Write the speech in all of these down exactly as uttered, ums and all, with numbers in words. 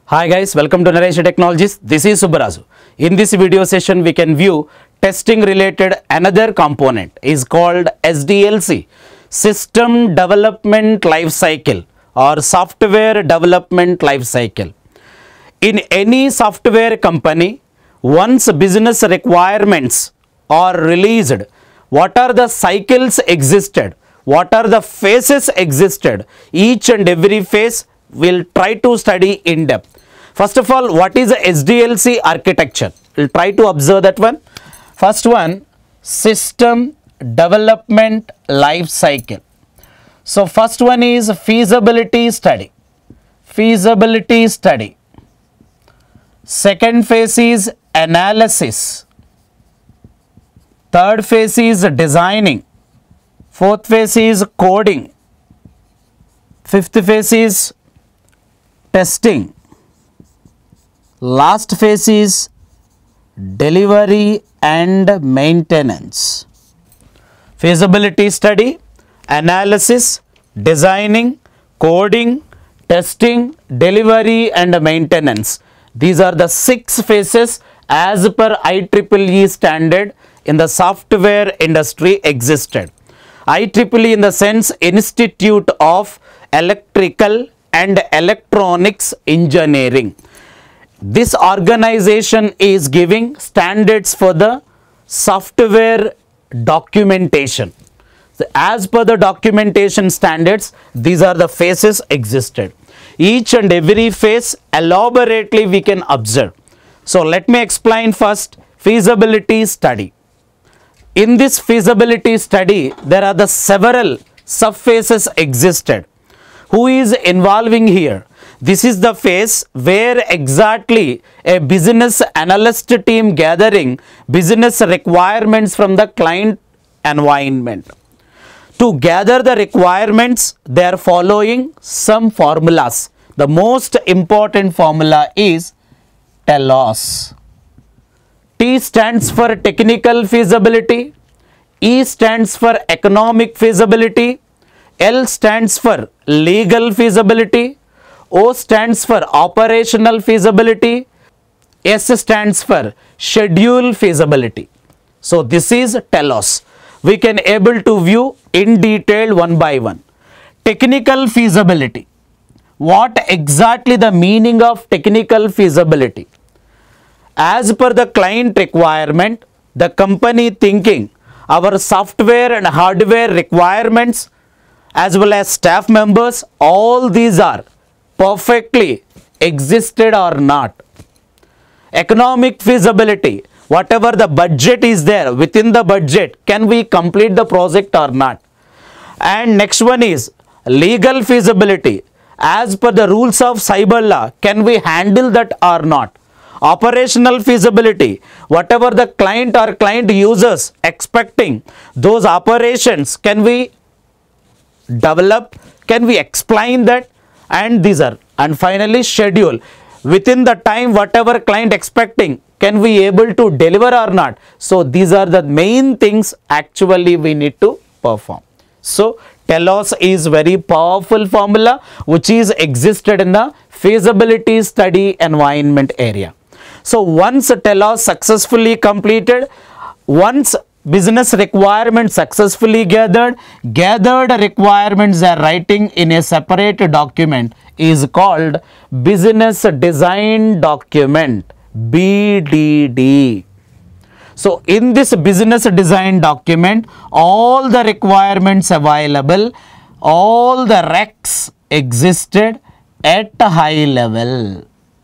Hi guys, welcome to Naresh Technologies. This is Subbarazu. In this video session, we can view testing related another component is called S D L C, System Development Life Cycle or Software Development Life Cycle. In any software company, once business requirements are released, what are the cycles existed? What are the phases existed? Each and every phase we'll try to study in depth. First of all, what is the S D L C architecture? We'll try to observe that one. First one, System Development Life Cycle. So first one is feasibility study. Feasibility study. Second phase is analysis. Third phase is designing. Fourth phase is coding. Fifth phase is testing. Last phase is delivery and maintenance. Feasibility study, analysis, designing, coding, testing, delivery and maintenance. These are the six phases as per I triple E standard in the software industry existed. I triple E in the sense Institute of Electrical and Electronics Engineering. This organization is giving standards for the software documentation. So as per the documentation standards, these are the phases existed. Each and every phase elaborately we can observe. So let me explain first feasibility study. In this feasibility study, there are the several subphases existed. Who is involving here? This is the phase where exactly a business analyst team gathering business requirements from the client environment. To gather the requirements, they are following some formulas. The most important formula is TELOS. T stands for technical feasibility, E stands for economic feasibility, L stands for legal feasibility, O stands for operational feasibility, S stands for schedule feasibility. So this is TELOS. We can able to view in detail one by one. Technical feasibility. What exactly the meaning of technical feasibility? As per the client requirement, the company thinking our software and hardware requirements as well as staff members, all these are perfectly existed or not. Economic feasibility, whatever the budget is there, within the budget, can we complete the project or not? And next one is legal feasibility. As per the rules of cyber law, can we handle that or not? Operational feasibility, whatever the client or client users expecting, those operations, can we develop, can we explain that? And these are, and finally schedule, within the time whatever client expecting, can we able to deliver or not? So these are the main things actually we need to perform. So TELOS is very powerful formula which is existed in the feasibility study environment area. So once TELOS successfully completed, once business requirements successfully gathered, gathered requirements are writing in a separate document is called business design document, B D D. So in this business design document, all the requirements available, all the recs existed at a high level.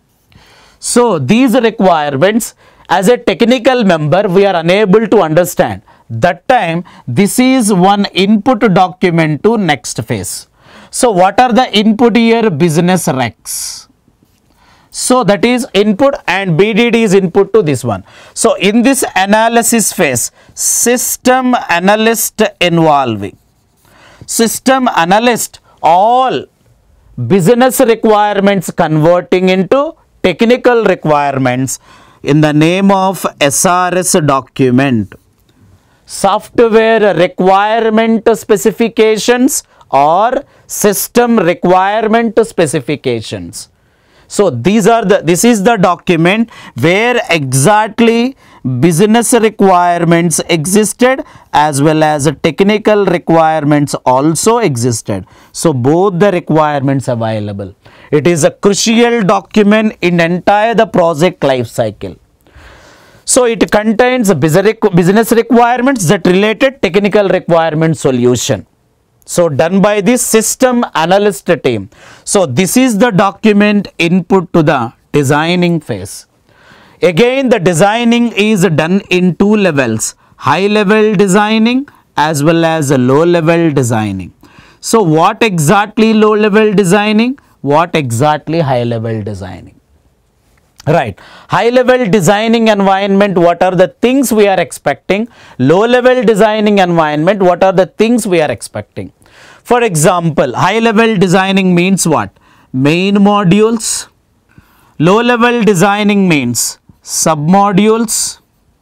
So these requirements, as a technical member, we are unable to understand. That time, this is one input document to next phase. So what are the input here? Business recs. So that is input and B D D is input to this one. So in this analysis phase, system analyst involving. System analyst, all business requirements converting into technical requirements in the name of S R S document. Software requirement specifications or system requirement specifications. So these are the, this is the document where exactly business requirements existed as well as technical requirements also existed. So both the requirements available. It is a crucial document in entire the project life cycle. So it contains business requirements that related technical requirement solution. So done by the system analyst team. So this is the document input to the designing phase. Again, the designing is done in two levels, high level designing as well as low level designing. So what exactly low level designing? What exactly high level designing? Right, high level designing environment, what are the things we are expecting? Low level designing environment, what are the things we are expecting? For example, high level designing means what? Main modules. Low level designing means submodules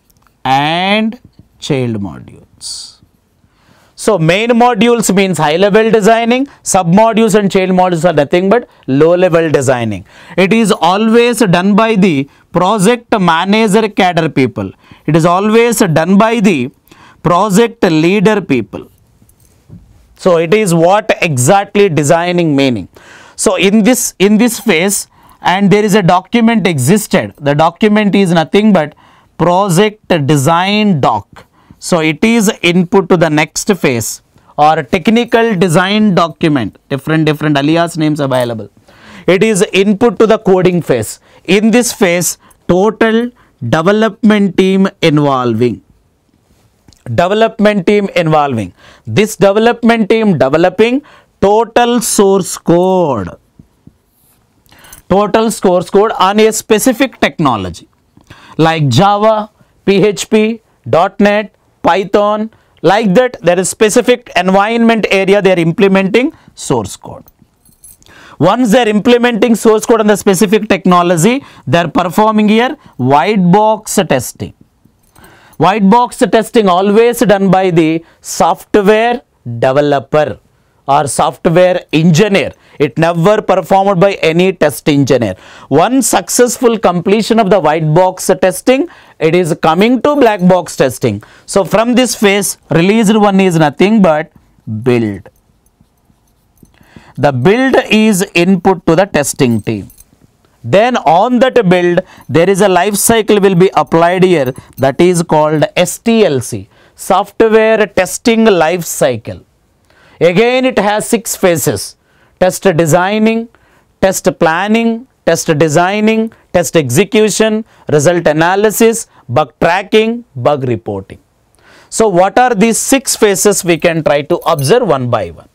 and child modules. So main modules means high level designing, submodules and child modules are nothing but low level designing. It is always done by the project manager cadre people. It is always done by the project leader people. So it is what exactly designing meaning. So in this in this phase, and there is a document existed. The document is nothing but project design doc. So it is input to the next phase or technical design document, different different alias names available. It is input to the coding phase. In this phase, total development team involving. Development team involving. This development team developing total source code. Total source code on a specific technology like Java, P H P, dot net, Python, like that. There is specific environment area they are implementing source code. Once they are implementing source code on the specific technology, they are performing here white box testing. White box testing always done by the software developer or software engineer. It never performed by any test engineer. One successful completion of the white box testing, it is coming to black box testing. So from this phase, released one is nothing but build. The build is input to the testing team. Then on that build, there is a life cycle will be applied here, that is called S T L C, software testing life cycle. Again, it has six phases: test designing, test planning, test designing, test execution, result analysis, bug tracking, bug reporting. So what are these six phases? We can try to observe one by one.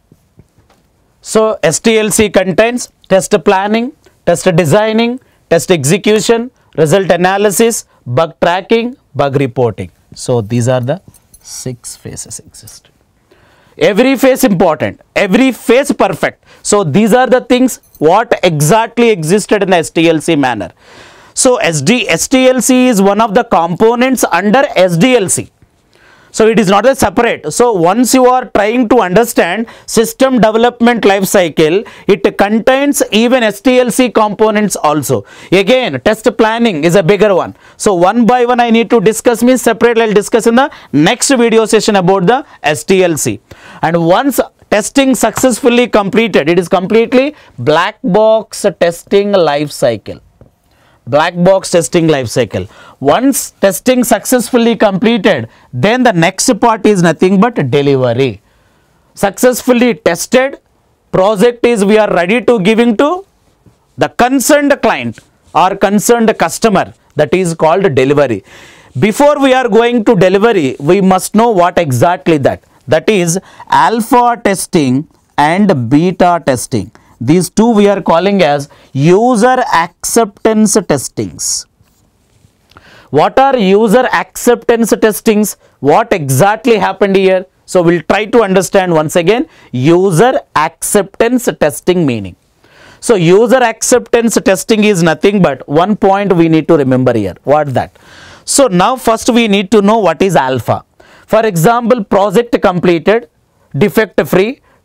So S T L C contains test planning, test designing, test execution, result analysis, bug tracking, bug reporting. So these are the six phases exist. Every phase important, every phase perfect. So these are the things what exactly existed in the S T L C manner. So S D, S T L C is one of the components under S D L C. So it is not a separate. So once you are trying to understand system development life cycle, it contains even S T L C components also. Again, test planning is a bigger one. So one by one I need to discuss, means separately I will discuss in the next video session about the S T L C. And once testing successfully completed, it is completely black box testing life cycle. Black box testing life cycle. Once testing successfully completed, then the next part is nothing but delivery. Successfully tested, project is we are ready to giving to the concerned client or concerned customer, that is called delivery. Before we are going to delivery, we must know what exactly that. That is alpha testing and beta testing. These two we are calling as user acceptance testings. What are user acceptance testings? What exactly happened here? So we'll try to understand once again user acceptance testing meaning. So user acceptance testing is nothing but one point we need to remember here. What that? So now first we need to know what is alpha. For example, project completed, defect free,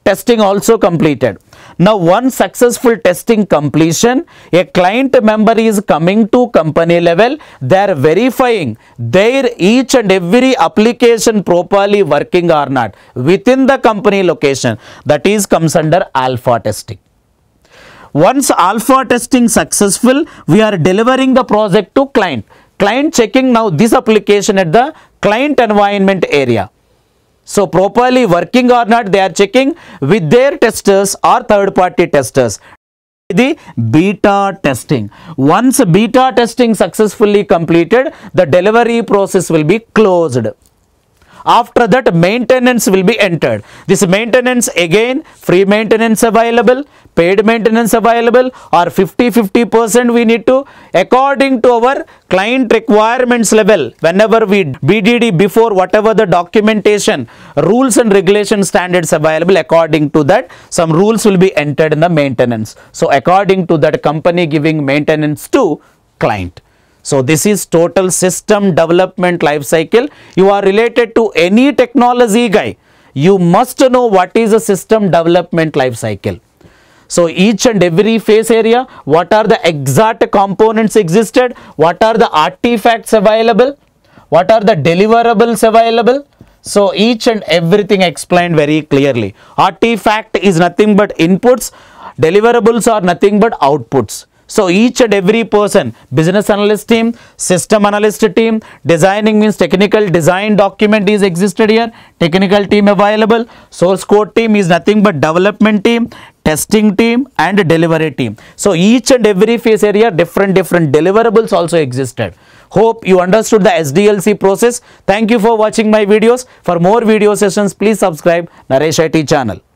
testing also completed. Now, one successful testing completion, a client member is coming to company level, they are verifying their each and every application properly working or not within the company location. That is comes under alpha testing. Once alpha testing successful, we are delivering the project to client. Client checking now this application at the client environment area. So, properly working or not, they are checking with their testers or third party testers. The beta testing. Once beta testing successfully completed, the delivery process will be closed. After that, maintenance will be entered. This maintenance, again, free maintenance available, paid maintenance available, or fifty fifty percent we need to, according to our client requirements level. Whenever we B D D before, whatever the documentation, rules and regulation standards available, according to that, some rules will be entered in the maintenance. So, according to that, company giving maintenance to client. So, this is total system development life cycle. You are related to any technology guy, you must know what is a system development life cycle. So, each and every phase area, what are the exact components existed, what are the artifacts available, what are the deliverables available. So, each and everything explained very clearly. Artifact is nothing but inputs, deliverables are nothing but outputs. So, each and every person, business analyst team, system analyst team, designing means technical design document is existed here, technical team available, source code team is nothing but development team, testing team and delivery team. So, each and every phase area, different different deliverables also existed. Hope you understood the S D L C process. Thank you for watching my videos. For more video sessions, please subscribe Naresh I T channel.